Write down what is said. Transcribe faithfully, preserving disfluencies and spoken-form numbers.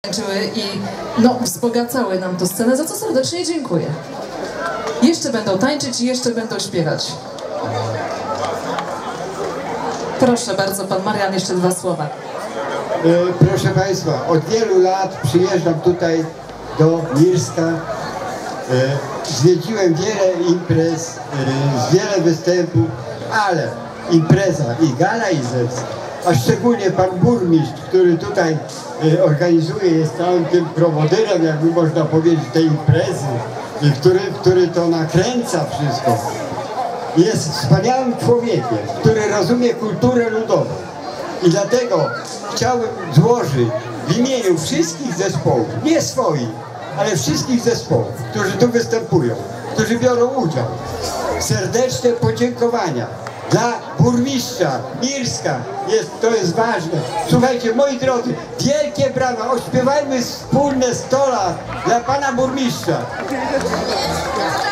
tańczyły i no, wzbogacały nam tę scenę, za co serdecznie dziękuję. Jeszcze będą tańczyć i jeszcze będą śpiewać. Proszę bardzo, pan Marian, jeszcze dwa słowa. Proszę Państwa, od wielu lat przyjeżdżam tutaj do Mirska. Zwiedziłem wiele imprez, wiele występów, ale impreza i gala Izelska, a szczególnie pan burmistrz, który tutaj organizuje, jest całym tym prowodyrem, jakby można powiedzieć, tej imprezy, który, który to nakręca wszystko. Jest wspaniałym człowiekiem, który rozumie kulturę ludową. I dlatego chciałbym złożyć w imieniu wszystkich zespołów, nie swoich, ale wszystkich zespołów, którzy tu występują, którzy biorą udział, serdeczne podziękowania dla burmistrza Mirska. Jest, to jest ważne. Słuchajcie, moi drodzy, wielkie brawa, ośpiewajmy wspólne sto lat dla pana burmistrza.